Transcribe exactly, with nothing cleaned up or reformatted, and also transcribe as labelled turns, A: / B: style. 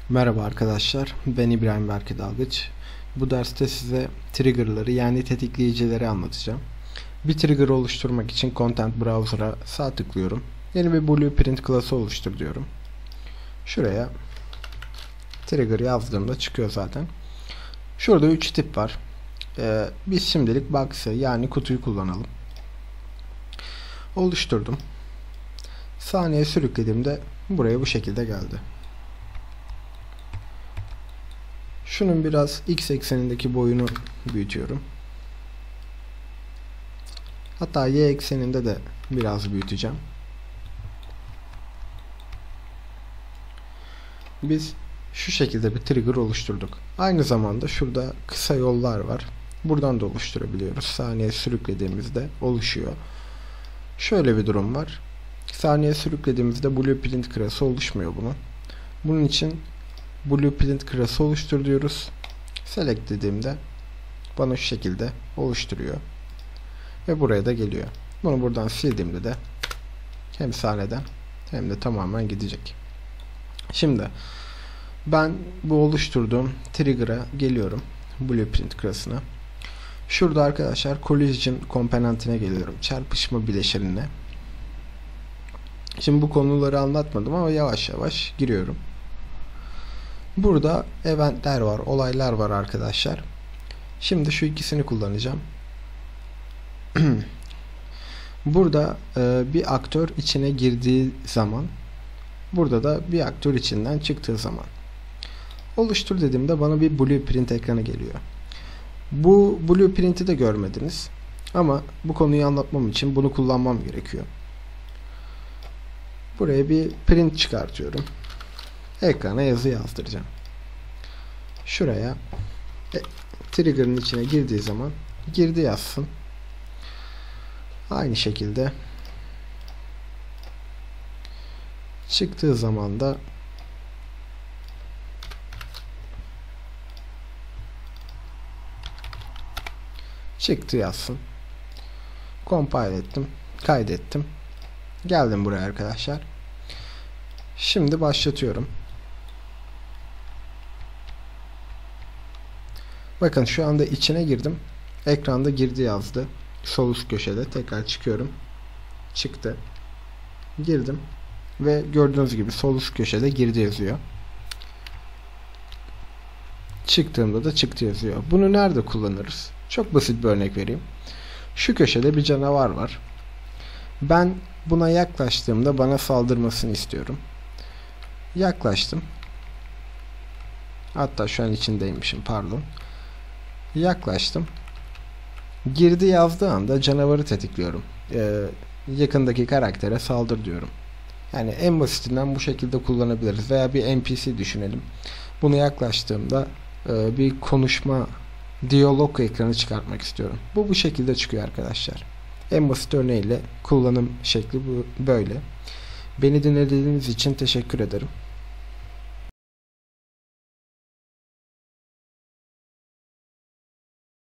A: Merhaba arkadaşlar, ben İbrahim Berke Dalgıç. Bu derste size trigger'ları yani tetikleyicileri anlatacağım. Bir trigger oluşturmak için Content Browser'a sağ tıklıyorum. Yeni bir Blueprint klası oluştur diyorum. Şuraya trigger yazdığımda çıkıyor zaten. Şurada üç tip var. Ee, biz şimdilik box'ı yani kutuyu kullanalım. Oluşturdum. Saniye sürüklediğimde buraya bu şekilde geldi. Şunun biraz x eksenindeki boyunu büyütüyorum. Hatta y ekseninde de biraz büyüteceğim. Biz şu şekilde bir trigger oluşturduk. Aynı zamanda şurada kısa yollar var. Buradan da oluşturabiliyoruz. Saniye sürüklediğimizde oluşuyor. Şöyle bir durum var. Saniye sürüklediğimizde Blueprint kırası oluşmuyor bunun. Bunun için Blueprint kırası oluştur diyoruz. Select dediğimde bana şu şekilde oluşturuyor. Ve buraya da geliyor. Bunu buradan sildiğimde de hem sahneden hem de tamamen gidecek. Şimdi ben bu oluşturduğum trigger'a geliyorum. Blueprint kırasına. Şurada arkadaşlar collision komponentine geliyorum. Çarpışma bileşenine. Şimdi bu konuları anlatmadım ama yavaş yavaş giriyorum. Burada eventler var, olaylar var arkadaşlar. Şimdi şu ikisini kullanacağım. Burada e, bir aktör içine girdiği zaman, burada da bir aktör içinden çıktığı zaman. Oluştur dediğimde bana bir blueprint ekranı geliyor. Bu blueprint'i de görmediniz. Ama bu konuyu anlatmam için bunu kullanmam gerekiyor. Buraya bir print çıkartıyorum. Ekrana yazı yazdıracağım. Şuraya e, trigger'ın içine girdiği zaman girdi yazsın. Aynı şekilde çıktığı zaman da çıktı yazsın. Compile ettim. Kaydettim. Geldim buraya arkadaşlar. Şimdi başlatıyorum. Bakın şu anda içine girdim. Ekranda girdi yazdı. Sol üst köşede tekrar çıkıyorum. Çıktı. Girdim. Ve gördüğünüz gibi sol üst köşede girdi yazıyor. Çıktığımda da çıktı yazıyor. Bunu nerede kullanırız? Çok basit bir örnek vereyim. Şu köşede bir canavar var. Ben buna yaklaştığımda bana saldırmasını istiyorum. Yaklaştım. Hatta şu an içindeymişim, pardon. Yaklaştım. Girdi yazdığı anda canavarı tetikliyorum. Ee, yakındaki karaktere saldır diyorum. Yani en basitinden bu şekilde kullanabiliriz. Veya bir N P C düşünelim. Bunu yaklaştığımda e, bir konuşma, diyalog ekranı çıkartmak istiyorum. Bu bu şekilde çıkıyor arkadaşlar. En basit örneğiyle kullanım şekli bu böyle. Beni dinlediğiniz için teşekkür ederim.